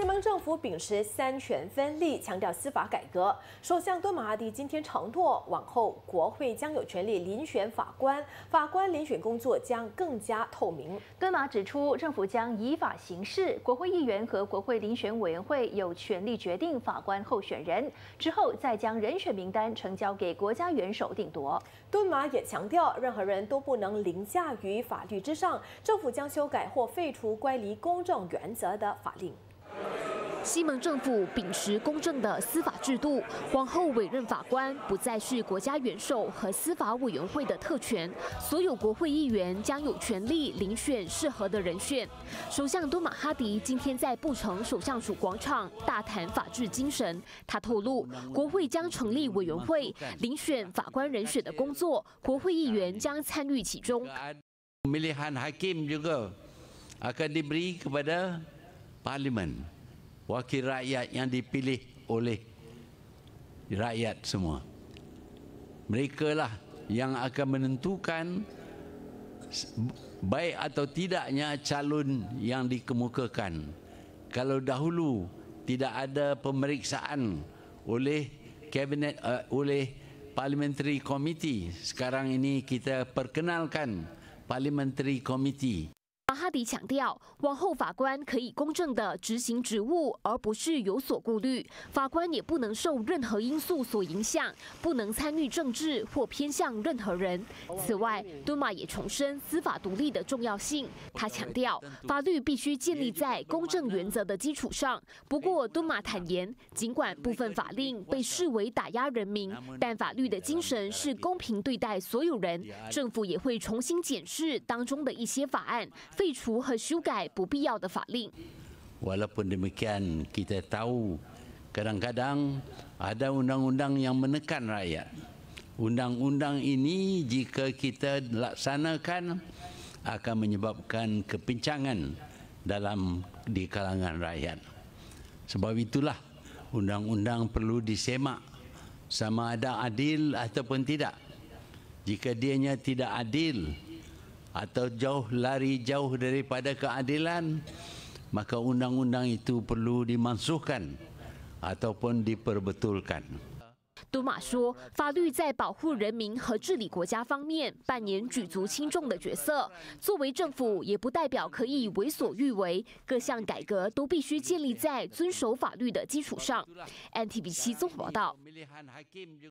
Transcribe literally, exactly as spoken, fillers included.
西蒙政府秉持三权分立，强调司法改革。首相敦马哈迪今天承诺，往后国会将有权利遴选法官，法官遴选工作将更加透明。 敦马指出，政府将依法行事，国会议员和国会遴选委员会有权利决定法官候选人，之后再将人选名单呈交给国家元首定夺。 敦马也强调，任何人都不能凌驾于法律之上，政府将修改或废除乖离公正原则的法令。 西蒙政府秉持公正的司法制度，往后委任法官不再是国家元首和司法委员会的特权，所有国会议员将有权利遴选适合的人选。首相敦马哈迪今天在布城首相署广场大谈法治精神，他透露，国会将成立委员会遴选法官人选的工作，国会议员将参与其中。 Pemilihan hakim juga akan diberi kepada parlimen. Wakil rakyat yang dipilih oleh rakyat semua. Mereka lah yang akan menentukan baik atau tidaknya calon yang dikemukakan. Kalau dahulu tidak ada pemeriksaan oleh kabinet uh, oleh parliamentary committee, sekarang ini kita perkenalkan parliamentary committee. 马哈迪强调，往后法官可以公正地执行职务，而不是有所顾虑。法官也不能受任何因素所影响，不能参与政治或偏向任何人。此外，敦马也重申司法独立的重要性。他强调，法律必须建立在公正原则的基础上。不过，敦马坦言，尽管部分法令被视为打压人民，但法律的精神是公平对待所有人。政府也会重新检视当中的一些法案。 废除和修改不必要的法令。 Walaupun demikian, kita tahu kadang-kadang ada undang-undang yang menekan rakyat. Undang-undang ini jika kita laksanakan akan menyebabkan kepincangan dalam di kalangan rakyat. Sebab itulah undang-undang perlu disemak sama ada adil ataupun tidak. Jika dianya tidak adil, atau jauh lari jauh daripada keadilan, maka undang-undang itu perlu dimansuhkan ataupun diperbetulkan. 敦马说，法律在保护人民和治理国家方面扮演举足轻重的角色。作为政府，也不代表可以为所欲为。各项改革都必须建立在遵守法律的基础上。N T V 七综合报道。